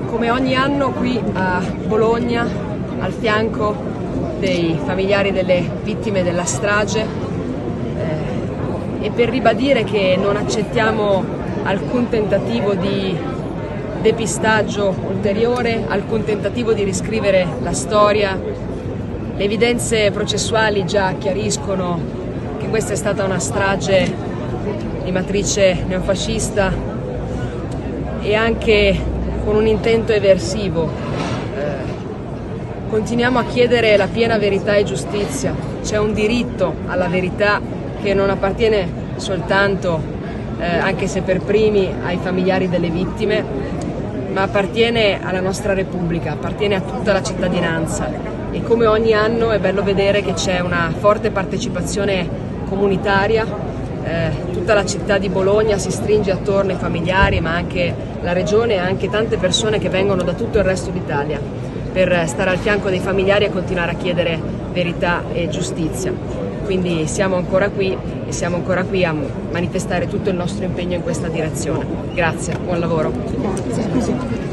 Come ogni anno qui a Bologna, al fianco dei familiari delle vittime della strage, e per ribadire che non accettiamo alcun tentativo di depistaggio ulteriore, alcun tentativo di riscrivere la storia. Le evidenze processuali già chiariscono che questa è stata una strage di matrice neofascista e anche con un intento eversivo. Continuiamo a chiedere la piena verità e giustizia. C'è un diritto alla verità che non appartiene soltanto, anche se per primi, ai familiari delle vittime, ma appartiene alla nostra Repubblica, appartiene a tutta la cittadinanza. E come ogni anno è bello vedere che c'è una forte partecipazione comunitaria. Tutta la città di Bologna si stringe attorno ai familiari, ma anche la regione e anche tante persone che vengono da tutto il resto d'Italia per stare al fianco dei familiari e continuare a chiedere verità e giustizia. Quindi siamo ancora qui e siamo ancora qui a manifestare tutto il nostro impegno in questa direzione. Grazie, buon lavoro. Grazie, scusi.